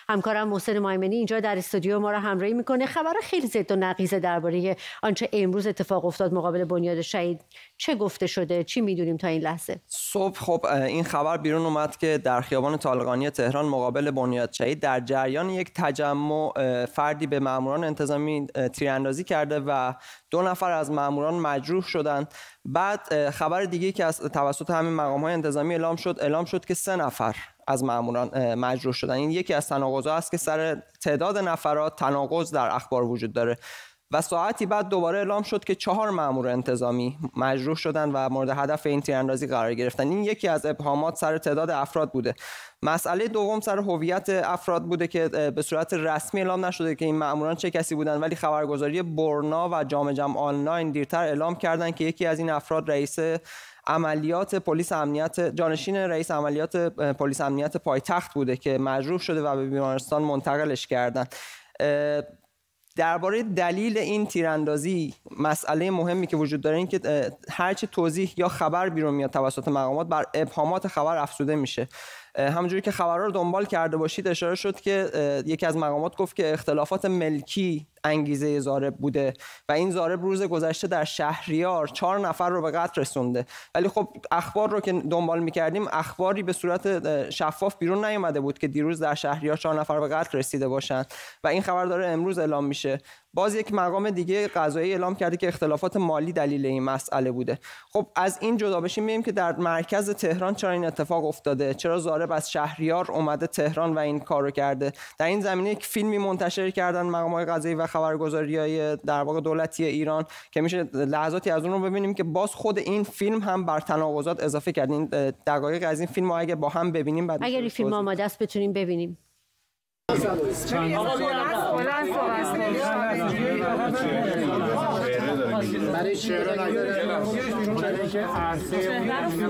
همکارم محسن مایمنی اینجا در استودیو ما را همراهی میکنه. خبر خیلی زد و نقیض درباره آنچه امروز اتفاق افتاد مقابل بنیاد شهید. چه گفته شده؟ چی میدونیم تا این لحظه؟ صبح خب این خبر بیرون اومد که در خیابان طالقانی تهران مقابل بنیاد شهید در جریان یک تجمع فردی به ماموران انتظامی تیراندازی کرده و 2 نفر از ماموران مجروح شدند. بعد خبر دیگه‌ای که از توسط همین مقام‌های انتظامی اعلام شد که 3 نفر از ماموران مجروح شدن. این یکی از تناقض‌ها است که سر تعداد نفرات تناقض در اخبار وجود داره. و ساعتی بعد دوباره اعلام شد که 4 مأمور انتظامی مجروح شدن و مورد هدف این تیراندازی قرار گرفتن. این یکی از ابهامات سر تعداد افراد بوده. مسئله دوم سر هویت افراد بوده که به صورت رسمی اعلام نشده که این مأموران چه کسی بودن، ولی خبرگزاری برنا و جام جم آنلاین دیرتر اعلام کردند که یکی از این افراد رئیس عملیات پلیس امنیت جانشین رئیس عملیات پلیس امنیت پایتخت بوده که مجروح شده و به بیمارستان منتقلش کردن. درباره دلیل این تیراندازی مسئله مهمی که وجود داره این که هرچی توضیح یا خبر بیرون میاد توسط مقامات بر ابهامات خبر افزوده میشه. همونجوری که خبرها رو دنبال کرده باشید اشاره شد که یکی از مقامات گفت که اختلافات ملکی انگیزه ضارب بوده و این ضارب روز گذشته در شهریار 4 نفر رو به قتل رسونده. ولی خب اخبار رو که دنبال می‌کردیم اخباری به صورت شفاف بیرون نیامده بود که دیروز در شهریار 4 نفر به قتل رسیده باشند و این خبر داره امروز اعلام میشه. باز یک مقام دیگه قضایی اعلام کرده که اختلافات مالی دلیل این مسئله بوده. خب از این جدا بشیم می‌بینیم که در مرکز تهران چرا این اتفاق افتاده، چرا ضارب از شهریار اومده تهران و این کارو کرده. در این زمینه یک فیلمی منتشر کردن مقام‌های قضایی و خبرگزاری‌های در واقع دولتی ایران که میشه لحظاتی از اون رو ببینیم که باز خود این فیلم هم بر تناقضات اضافه کرد. این دقایق از این فیلم رو اگه با هم ببینیم بعد اگر این فیلم آماده است بتونیم ببینیم. برای چی برای که عرصه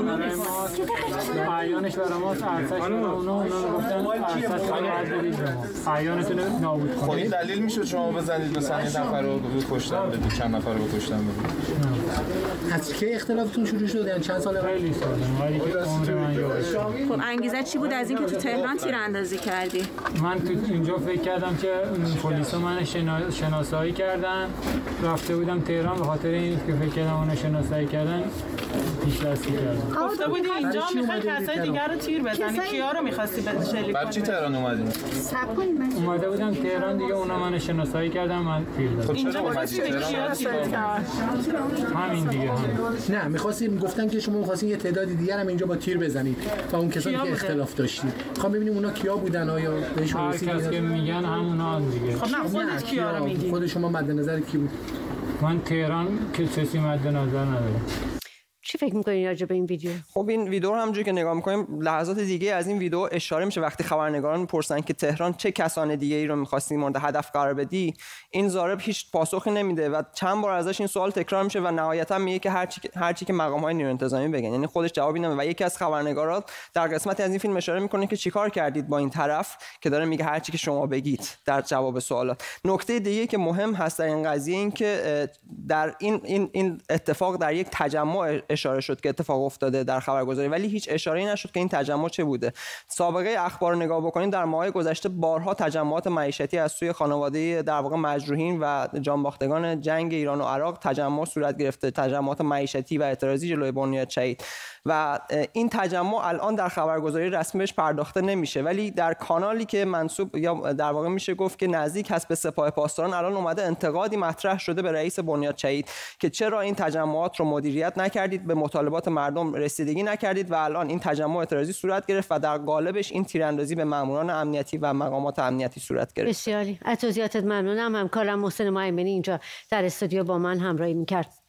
عیانش برای ماست عرصهش اونا گفتن عرصهش باید بدید به ما عیانتون رو نابود کنید. خب این دلیل میشد شما بزنید مثلا یه نفر رو کشتن بدید چند نفر رو کشتن بدید؟ از کی اختلافتون شروع شد؟ یعنی چند سال خیلی ساله ولی که عمر من یادم. خب انگیزه چی بود از اینکه تو تهران تیراندازی کردی؟ من تو اینجا فکر کردم که پلیسا من شناسایی کردن رفته بودم تهران به خاطر این که فکر کردم اونو شناسایی کردن پیش دستی کردم. گفته بودی اینجا میخوای کسای دیگر رو تیر بزنی کیا رو می‌خواستی شلیک کنی؟ بعد چی تهران اومدی؟ اومده بودم تهران دیگه اونا من شناسایی کردم من تیر دادم. اینجا اومدی تهران؟ همین دیگه نه می‌خواستیم گفتن که شما می‌خواستین یه تعدادی دیگر هم اینجا با تیر بزنید تا اون کسانی که اختلاف داشتید. می‌خوام ببینیم اونا کیا بودن آیا بهشون رسیدید؟ هر کس که میگن همونا دیگه. خب نه خودت کیا رو میگی؟ خود شما مد نظر کی بود؟ من تهران که کسی مد نظر ندارم. چی فکر می‌کنید راجع به این ویدیو؟ خب این ویدیو رو همونجوری که نگاه می‌کنیم لحظات دیگه از این ویدیو اشاره میشه وقتی خبرنگاران می‌پرسن که تهران چه کسان دیگه‌ای رو می‌خواستی مورد هدف قرار بدی، این ضارب هیچ پاسخی نمیده و چند بار ازش این سوال تکرار میشه و نهایتاً میگه که هر چی که مقام‌های نیروی انتظامی بگن، یعنی خودش جوابی نمیده و یکی از خبرنگاران در قسمتی از این فیلم اشاره می‌کنه که چیکار کردید با این طرف که داره میگه هر چی که شما بگید در جواب سوالات. نکته دیگه که مهم هست در این قضیه این که در این اتفاق در یک تجمع اشاره شد که اتفاق افتاده در خبرگزاری ولی هیچ اشاره‌ای نشد که این تجمع چه بوده. سابقه اخبار نگاه بکنید در ماه‌های گذشته بارها تجمعات معیشتی از سوی خانواده در واقع مجروحین و جانباختگان جنگ ایران و عراق تجمع صورت گرفته، تجمعات معیشتی و اعتراضی جلوی بنیاد شهید و این تجمع الان در خبرگزاری رسمی بهش پرداخته نمیشه ولی در کانالی که منسوب یا در واقع میشه گفت که نزدیک هست به سپاه پاسداران الان اومده انتقادی مطرح شده به رئیس بنیاد شهید که چرا این تجمعات رو مدیریت نکردید، به مطالبات مردم رسیدگی نکردید و الان این تجمع اعتراضی صورت گرفت و در قالبش این تیراندازی به ماموران امنیتی و مقامات امنیتی صورت گرفت. بسیاری از توضیحاتت ممنونم. همکارم محسن مایمنی اینجا در استودیو با من همراهی می‌کرد.